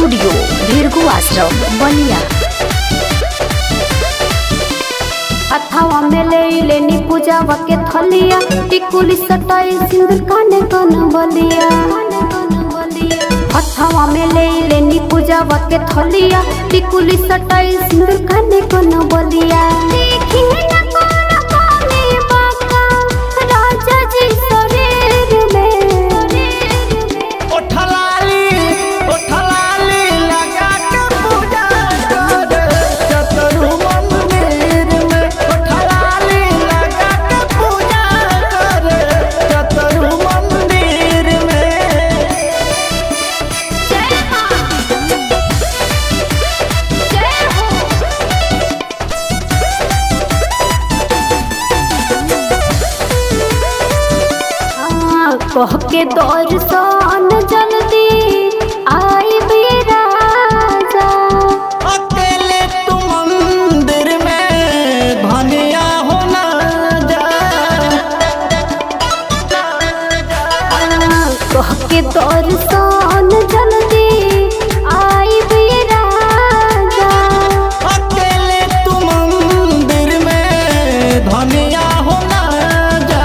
Studio Bhrigu आश्रम बलिया। अथवा में ले लेनी पूजावा के थलिया, टिकुली सटाई सिंदूर काने कन बलिया। अथवा में ले लेनी पूजावा के थलिया, टिकुली सटाई सिंदूर काने कन बलिया। कह के दर्शन जल्दी आई राजा, अकेले तू मंदिर में भनिया हो ना जा। कह के दर्शन जल्दी आई राजा, अकेले तू मंदिर में भनिया हो ना जा।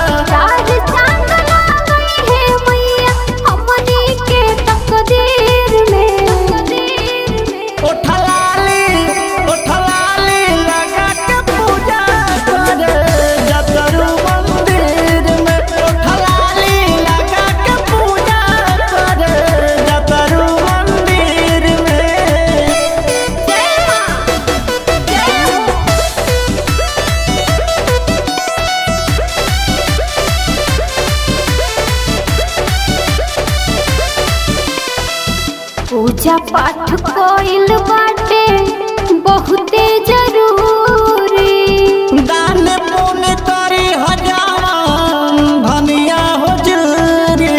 पूजा पाठ कोइल बाटे बहुते जरूरी, दान पुण्य करी हजाम भनिया हो जूरी।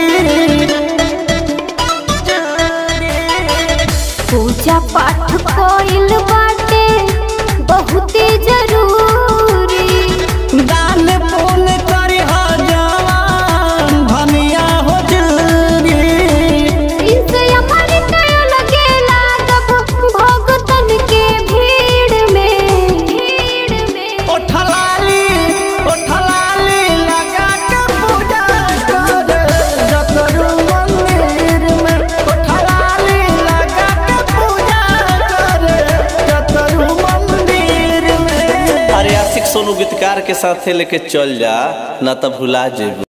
पूजा पाठ कोइल बाटे बहुते जरूरी, दान पुण्य करी हजाम भनिया हो जूरी। सोनू गीतकार के साथ लेके चल जा, ना तो भुला जेबू।